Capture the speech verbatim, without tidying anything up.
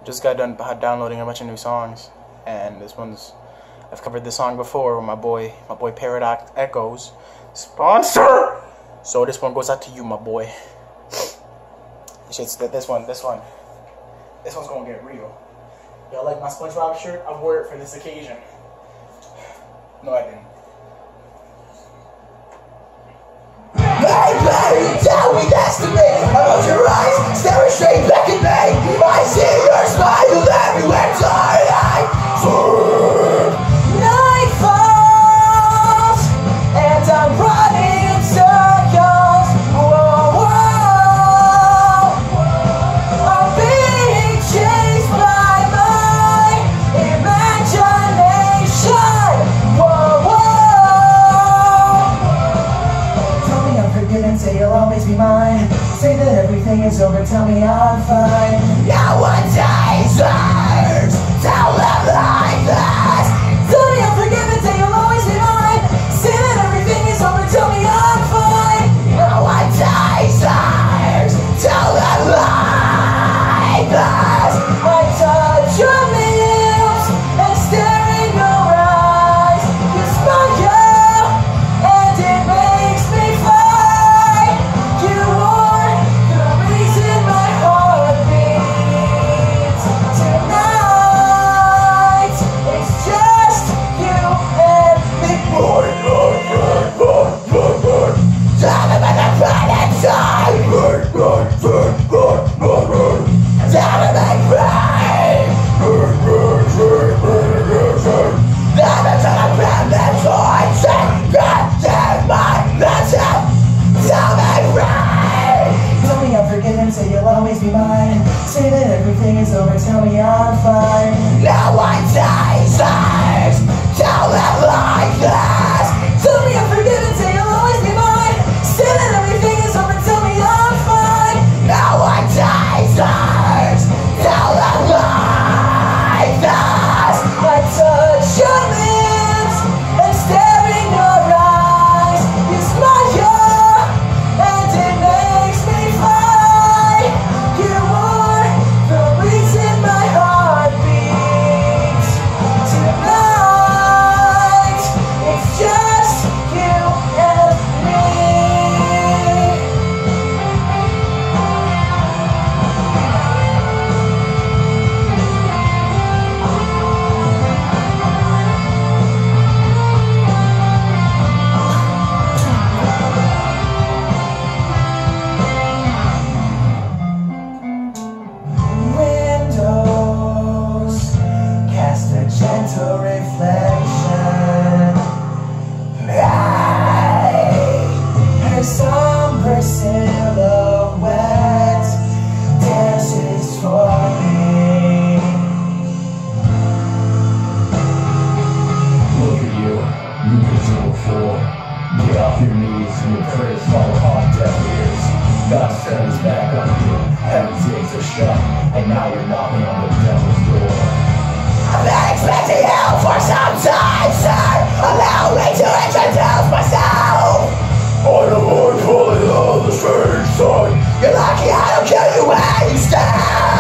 just got done downloading a bunch of new songs, and this one's, I've covered this song before with my boy, my boy Paradox Echoes, sponsor. So this one goes out to you, my boy. Shit's that this one, this one, this one's gonna get real. Y'all like my SpongeBob shirt? I wore it for this occasion. No, I didn't. Hey, baby, tell me that's to me. About your eyes, staring straight back at me. I see your smile everywhere, darling. Night falls, and I'm running in circles. Whoa, whoa. I'm being chased by my imagination. Whoa, whoa. Tell me I'm forgiven, say you'll always be mine. Say that everything is over, tell me I'm fine. No one deserves to live like this. Tell me I'm forgiven, say you'll always be mine. Say that everything is over, tell me I'm fine. No one deserves to live like this. I touch your lips and stare in your eyes. You smile and it makes me fly. You are the reason my heart beats. Tonight it's just you and me. Burn, burn, burn, burn, burn, burn. Time about the planet time. Burn, burn, burn, burn, burn, burn. Time about brain. Burn, burn, burn, burn, burn, burn. Time about the planet time. Goddamn my mental. Time about brain. Tell me I'm forgiven, say you'll always be mine. Say that everything is over, tell me I'm fine. No one deserves to live like this. Tell me I'm forgiven, say you'll always be mine. Say that everything is over, tell me I'm fine. No one deserves to live like this. I touch your lips and stare in your eyes. You smile and it makes me fly. You are the reason my heart beats. Tonight it's just you and me. Windows cast a gentle reflection. Her somber silhouette dances for me. Look at you, you miserable fool. Get off your knees and your prayers fall upon deaf ears. God's turned his back on you, heaven's gates are shut, and now you're knocking on the devil's door. I've been expecting help for some time, sir. Allow me to introduce myself. I am one fully of the strange sun. You're lucky I don't kill you where you stand.